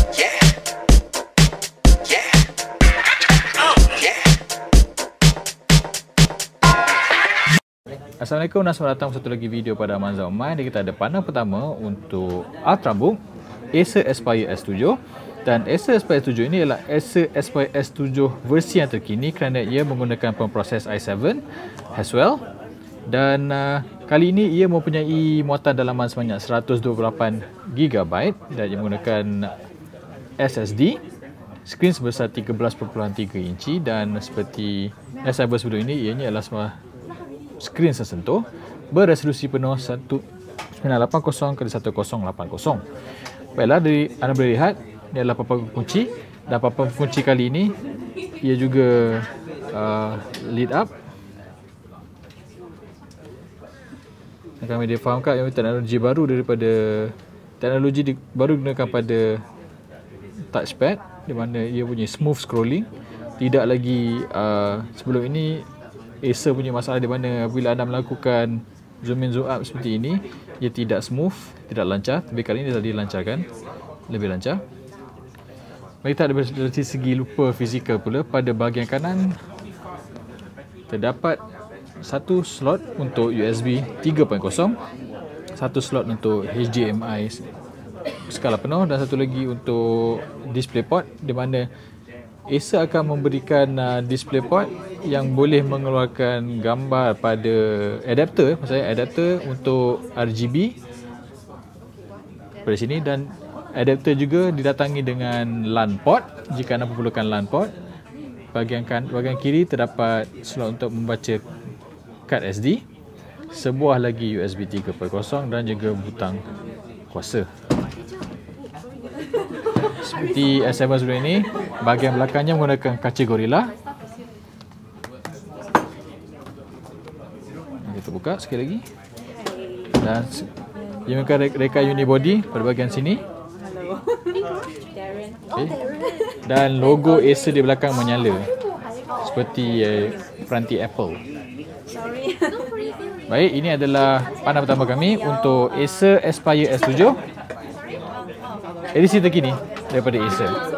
Assalamualaikum dan selamat datang satu lagi video pada Aman Zaman. Kita ada panel pertama untuk Ultrabook Acer Aspire S7, dan Acer Aspire S7 ini adalah Acer Aspire S7 versi yang terkini kerana ia menggunakan pemproses i7 Haswell, dan kali ini ia mempunyai muatan dalaman sebanyak 128GB dan ia menggunakan SSD, skrin sebesar 13.3 inci, dan seperti cyber sebelum ini, ianya adalah skrin sesentuh beresolusi penuh 1980x1080. Baiklah, anda boleh lihat ini adalah papan kunci, dan papan kunci kali ini ia juga lead up. Kami difahamkan ini teknologi baru daripada baru digunakan pada touchpad, di mana ia punya smooth scrolling. Tidak lagi sebelum ini Acer punya masalah di mana bila anda melakukan zoom in zoom out seperti ini, ia tidak smooth, tidak lancar. Tapi kali ini dah dilancarkan, lebih lancar. Kita ada dari segi lupa fizikal pula, pada bahagian kanan terdapat satu slot untuk USB 3.0, satu slot untuk HDMI skala penuh, dan satu lagi untuk DisplayPort, di mana Acer akan memberikan DisplayPort yang boleh mengeluarkan gambar pada adapter, maksudnya adapter untuk RGB pada sini, dan adapter juga didatangi dengan LAN port jika anda memerlukan LAN port. Bahagian kiri terdapat slot untuk membaca kad SD, sebuah lagi USB 3.0 dan juga butang kuasa. Seperti S7 sebelum ini, bahagian belakangnya menggunakan kaca Gorilla. Kita buka sekali lagi, dan ia menggunakan reka unibody pada bahagian sini. Okay. Dan logo Acer di belakang menyala seperti peranti Apple. Baik, ini adalah panel pertama kami untuk Acer Aspire S7 edisi terkini daripada Acer.